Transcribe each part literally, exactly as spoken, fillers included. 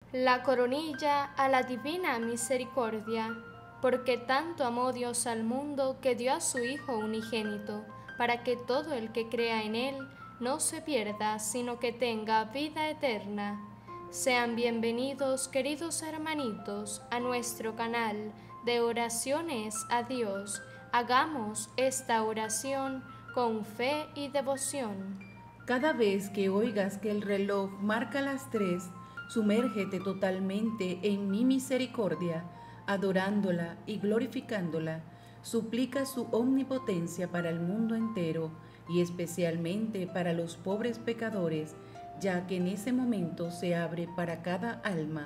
La coronilla a la divina misericordia, porque tanto amó Dios al mundo que dio a su Hijo unigénito, para que todo el que crea en Él no se pierda, sino que tenga vida eterna. Sean bienvenidos, queridos hermanitos, a nuestro canal de oraciones a Dios. Hagamos esta oración con fe y devoción. Cada vez que oigas que el reloj marca las tres, sumérgete totalmente en mi misericordia, adorándola y glorificándola. Suplica su omnipotencia para el mundo entero y especialmente para los pobres pecadores, ya que en ese momento se abre para cada alma.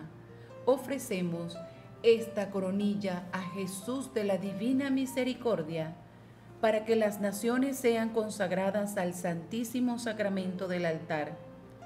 Ofrecemos esta coronilla a Jesús de la Divina Misericordia, para que las naciones sean consagradas al Santísimo Sacramento del altar.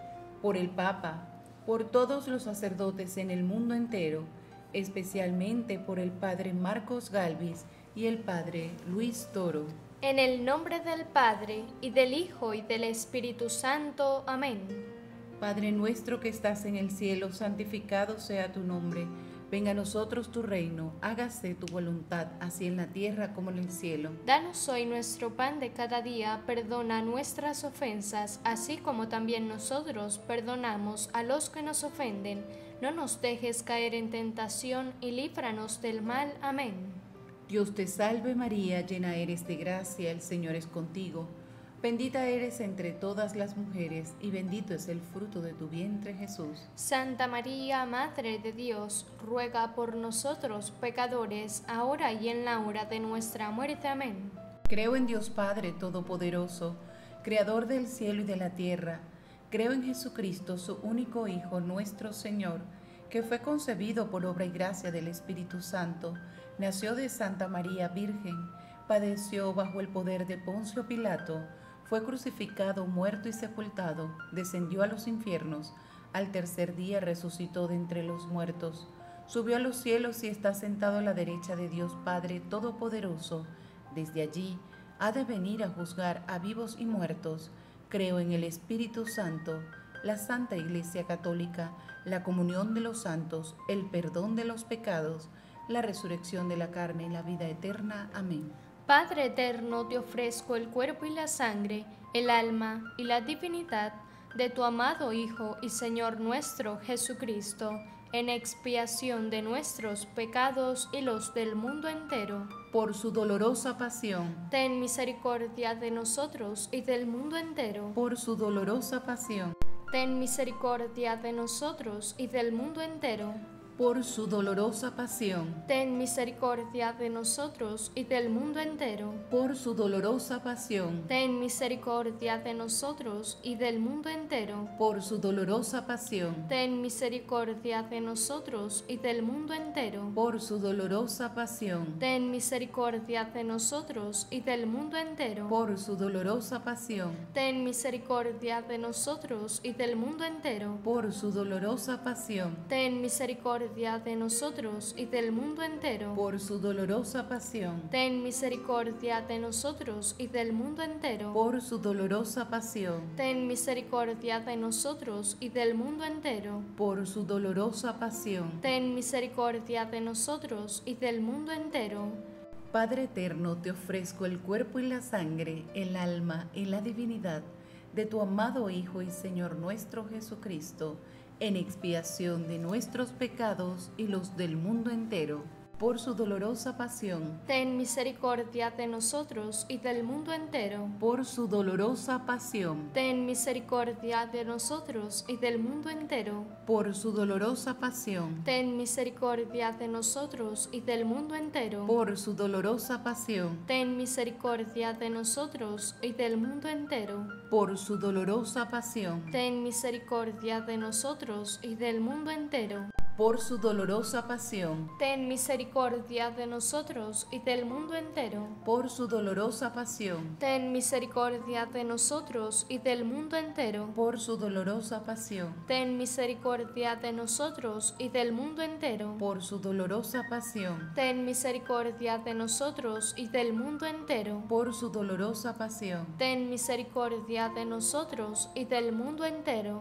Por el Papa, por todos los sacerdotes en el mundo entero, especialmente por el Padre Marcos Galvis y el Padre Luis Toro. En el nombre del Padre, y del Hijo, y del Espíritu Santo. Amén. Padre nuestro que estás en el cielo, santificado sea tu nombre. Venga a nosotros tu reino, hágase tu voluntad, así en la tierra como en el cielo. Danos hoy nuestro pan de cada día, perdona nuestras ofensas, así como también nosotros perdonamos a los que nos ofenden. No nos dejes caer en tentación y líbranos del mal. Amén. Dios te salve María, llena eres de gracia, el Señor es contigo. Bendita eres entre todas las mujeres, y bendito es el fruto de tu vientre, Jesús. Santa María, Madre de Dios, ruega por nosotros pecadores, ahora y en la hora de nuestra muerte. Amén. Creo en Dios Padre Todopoderoso, Creador del cielo y de la tierra. Creo en Jesucristo, su único Hijo, nuestro Señor, que fue concebido por obra y gracia del Espíritu Santo, nació de Santa María Virgen, padeció bajo el poder de Poncio Pilato, fue crucificado, muerto y sepultado, descendió a los infiernos, al tercer día resucitó de entre los muertos, subió a los cielos y está sentado a la derecha de Dios Padre Todopoderoso. Desde allí ha de venir a juzgar a vivos y muertos. Creo en el Espíritu Santo, la Santa Iglesia Católica, la comunión de los santos, el perdón de los pecados, la resurrección de la carne y la vida eterna. Amén. Padre eterno, te ofrezco el cuerpo y la sangre, el alma y la divinidad de tu amado Hijo y Señor nuestro Jesucristo, en expiación de nuestros pecados y los del mundo entero. Por su dolorosa pasión, ten misericordia de nosotros y del mundo entero. Por su dolorosa pasión, ten misericordia de nosotros y del mundo entero. Por su dolorosa pasión, ten misericordia de nosotros y del mundo entero. Por su dolorosa pasión, ten misericordia de nosotros y del mundo entero. Por su dolorosa pasión, ten misericordia de nosotros y del mundo entero. Por su dolorosa pasión, ten misericordia de nosotros y del mundo entero. Por su dolorosa pasión, ten misericordia de nosotros y del mundo entero. Por su dolorosa pasión, ten misericordia de nosotros y del mundo entero. Por su dolorosa pasión, ten misericordia de nosotros y del mundo entero. Por su dolorosa pasión, ten misericordia de nosotros y del mundo entero. Por su dolorosa pasión, ten misericordia de nosotros y del mundo entero. Padre eterno, te ofrezco el cuerpo y la sangre, el alma y la divinidad de tu amado Hijo y Señor nuestro Jesucristo, en expiación de nuestros pecados y los del mundo entero. Por su dolorosa pasión, ten misericordia de nosotros y del mundo entero. Por su dolorosa pasión, ten misericordia de nosotros y del mundo entero. Por su dolorosa pasión, ten misericordia de nosotros y del mundo entero. Por su dolorosa pasión, ten misericordia de nosotros y del mundo entero. Por su dolorosa pasión, ten misericordia de nosotros y del mundo entero. Por su dolorosa pasión, ten misericordia de nosotros y del mundo entero. Por su dolorosa pasión, ten misericordia de nosotros y del mundo entero. Por su dolorosa pasión, ten misericordia de nosotros y del mundo entero. Por su dolorosa pasión, ten misericordia de nosotros y del mundo entero. Por su dolorosa pasión, ten misericordia de nosotros y del mundo entero.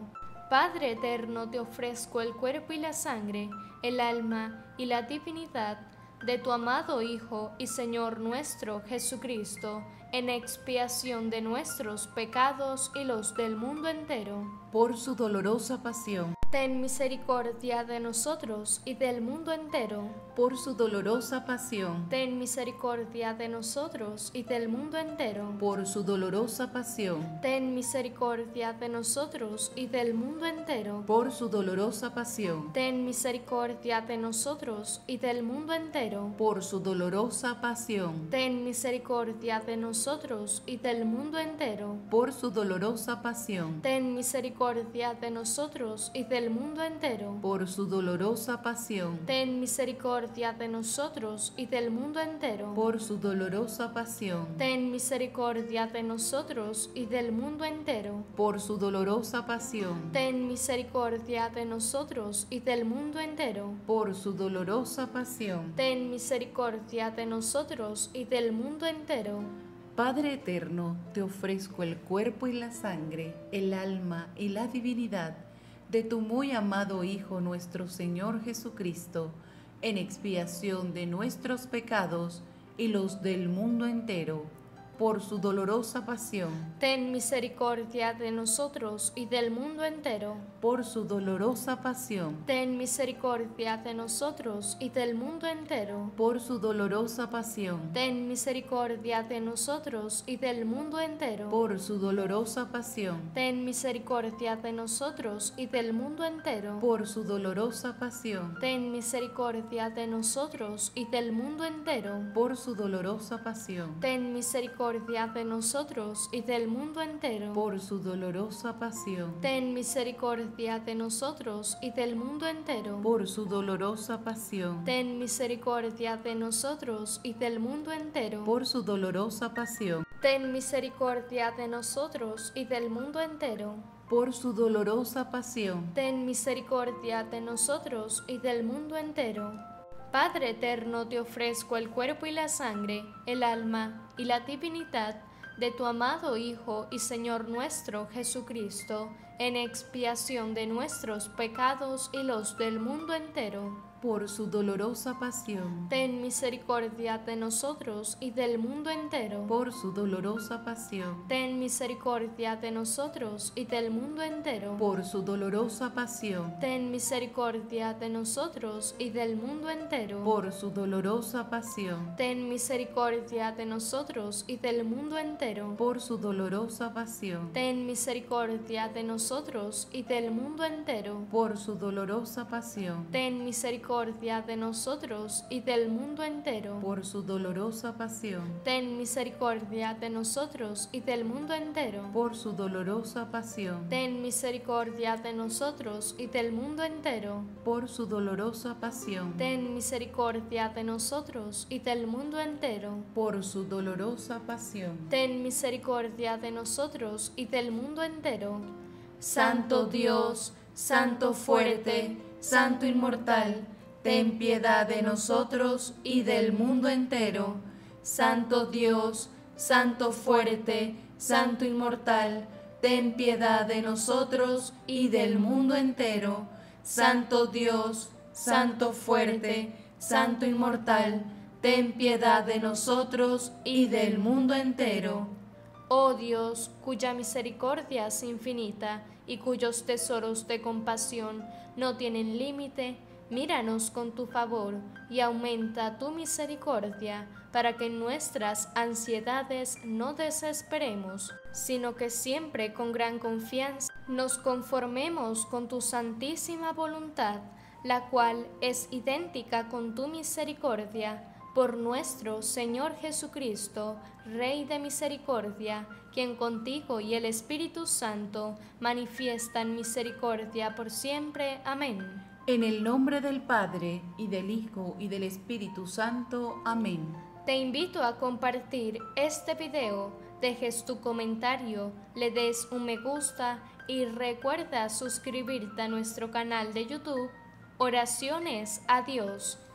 Padre eterno, te ofrezco el cuerpo y la sangre, el alma y la divinidad de tu amado Hijo y Señor nuestro Jesucristo, en expiación de nuestros pecados y los del mundo entero. Por su dolorosa pasión, ten misericordia de nosotros y del mundo entero. Por su dolorosa pasión, ten misericordia de nosotros y del mundo entero. Por su dolorosa pasión, ten misericordia de nosotros y del mundo entero. Por su dolorosa pasión, ten misericordia de nosotros y del mundo entero. Por su dolorosa pasión, ten misericordia de nosotros y del mundo entero. Por su dolorosa pasión, ten misericordia de nosotros y del mundo entero. Por su dolorosa pasión, ten misericordia de nosotros y del mundo entero. Por su dolorosa pasión, ten misericordia de nosotros y del mundo entero. Por su dolorosa pasión, ten misericordia de nosotros y del mundo entero. Por su dolorosa pasión, ten misericordia de nosotros y del mundo entero. Padre eterno, te ofrezco el cuerpo y la sangre, el alma y la divinidad de tu muy amado Hijo nuestro Señor Jesucristo, en expiación de nuestros pecados y los del mundo entero, por su dolorosa pasión. Ten misericordia de nosotros y del mundo entero. Por su dolorosa pasión. Ten misericordia de nosotros y del mundo entero. Por su dolorosa pasión. Ten misericordia de nosotros y del mundo entero. Por su dolorosa pasión. Ten misericordia de nosotros y del mundo entero. Por su dolorosa pasión. Ten misericordia de nosotros y del mundo entero. Por su dolorosa pasión. Ten misericordia de nosotros y del mundo entero. Por su dolorosa pasión. Ten misericordia de nosotros y del mundo entero. Por su dolorosa pasión. Ten misericordia de nosotros y del mundo entero. Por su dolorosa pasión. Ten misericordia de nosotros y del mundo entero. Por su dolorosa pasión. Ten misericordia de nosotros y del mundo entero. Padre eterno, te ofrezco el cuerpo y la sangre, el alma y la divinidad de tu amado Hijo y Señor nuestro Jesucristo, en expiación de nuestros pecados y los del mundo entero. Por su dolorosa pasión. Ten misericordia de nosotros y del mundo entero. Por su dolorosa pasión. Ten misericordia de nosotros y del mundo entero. Por su dolorosa pasión. Ten misericordia de nosotros y del mundo entero. Por su dolorosa pasión. Ten misericordia de nosotros y del mundo entero. Por su dolorosa pasión. Ten misericordia de nosotros y del mundo entero. Por su dolorosa pasión. Ten misericordia de nosotros y del mundo entero. Por su dolorosa pasión. Ten misericordia de nosotros y del mundo entero. Por su dolorosa pasión. Ten misericordia de nosotros y del mundo entero. Por su dolorosa pasión. Ten misericordia de nosotros y del mundo entero. Por su dolorosa pasión. Ten misericordia de nosotros y del mundo entero. Santo Dios, Santo fuerte, Santo inmortal, ten piedad de nosotros y del mundo entero. Santo Dios, Santo fuerte, Santo inmortal, ten piedad de nosotros y del mundo entero. Santo Dios, Santo fuerte, Santo inmortal, ten piedad de nosotros y del mundo entero. Oh Dios, cuya misericordia es infinita y cuyos tesoros de compasión no tienen límite, míranos con tu favor y aumenta tu misericordia, para que en nuestras ansiedades no desesperemos, sino que siempre con gran confianza nos conformemos con tu santísima voluntad, la cual es idéntica con tu misericordia, por nuestro Señor Jesucristo, Rey de misericordia, quien contigo y el Espíritu Santo manifiestan misericordia por siempre. Amén. En el nombre del Padre, y del Hijo, y del Espíritu Santo. Amén. Te invito a compartir este video, dejes tu comentario, le des un me gusta y recuerda suscribirte a nuestro canal de YouTube, Oraciones a Dios.